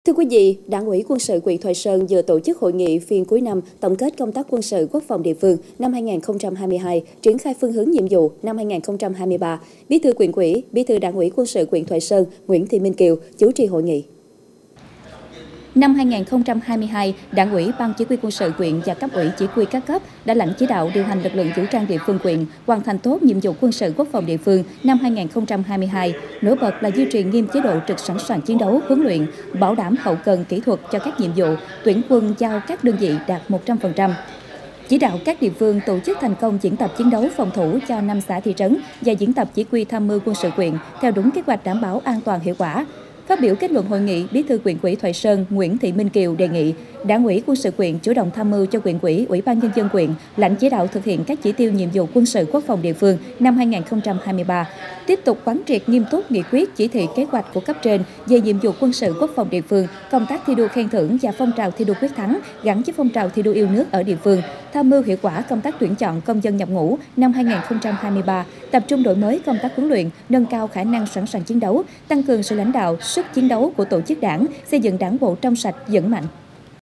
Thưa quý vị, Đảng ủy Quân sự huyện Thoại Sơn vừa tổ chức hội nghị phiên cuối năm tổng kết công tác quân sự quốc phòng địa phương năm 2022, triển khai phương hướng nhiệm vụ năm 2023. Bí thư Huyện ủy, Bí thư Đảng ủy Quân sự huyện Thoại Sơn Nguyễn Thị Minh Kiều chủ trì hội nghị. Năm 2022, Đảng ủy, Ban Chỉ huy Quân sự huyện và cấp ủy chỉ huy các cấp đã lãnh chỉ đạo điều hành lực lượng vũ trang địa phương huyện hoàn thành tốt nhiệm vụ quân sự quốc phòng địa phương năm 2022. Nổi bật là duy trì nghiêm chế độ trực sẵn sàng chiến đấu, huấn luyện, bảo đảm hậu cần kỹ thuật cho các nhiệm vụ, tuyển quân giao các đơn vị đạt 100%. Chỉ đạo các địa phương tổ chức thành công diễn tập chiến đấu phòng thủ cho 5 xã thị trấn và diễn tập chỉ huy tham mưu quân sự huyện theo đúng kế hoạch đảm bảo an toàn hiệu quả. Phát biểu kết luận hội nghị, Bí thư Huyện ủy Thoại Sơn Nguyễn Thị Minh Kiều đề nghị Đảng ủy Quân sự huyện chủ động tham mưu cho huyện ủy, Ủy ban nhân dân huyện lãnh chỉ đạo thực hiện các chỉ tiêu nhiệm vụ quân sự quốc phòng địa phương năm 2023, tiếp tục quán triệt nghiêm túc nghị quyết, chỉ thị, kế hoạch của cấp trên về nhiệm vụ quân sự quốc phòng địa phương, công tác thi đua khen thưởng và phong trào thi đua quyết thắng gắn với phong trào thi đua yêu nước ở địa phương, tham mưu hiệu quả công tác tuyển chọn công dân nhập ngũ năm 2023, tập trung đổi mới công tác huấn luyện, nâng cao khả năng sẵn sàng chiến đấu, tăng cường sự lãnh đạo, sức chiến đấu của tổ chức đảng, xây dựng đảng bộ trong sạch, vững mạnh.